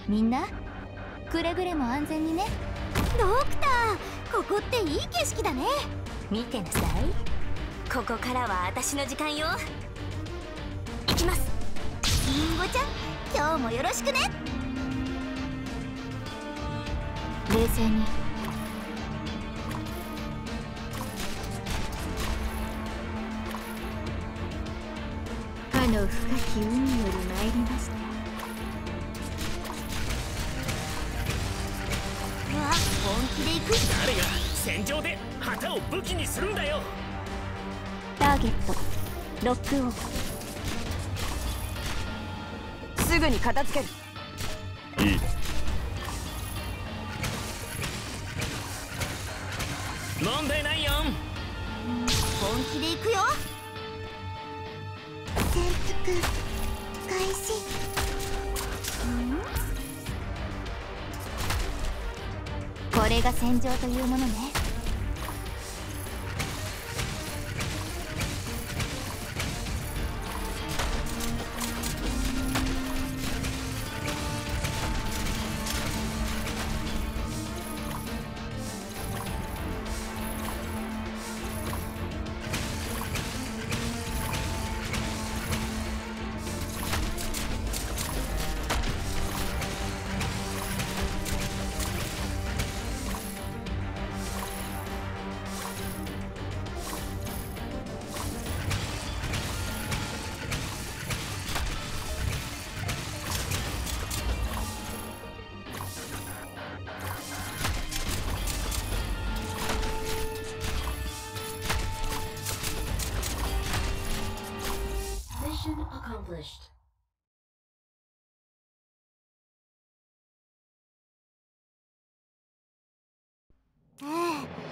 みんなくれぐれも安全にね。 ドクター、ここっていい景色だね。 見てなさい。 ここからは私の時間よ。行きます。リンゴちゃん、今日もよろしくね。 冷静に。かの深き海より参りました。 うわ、本気で行く。 誰が戦場で旗を武器にするんだよ。 ターゲットロックオン。 すぐに片付ける。 いい。問題ないよ。 本気で行くよ。潜伏開始。 これが戦場というものね。 Mission accomplished. ええ、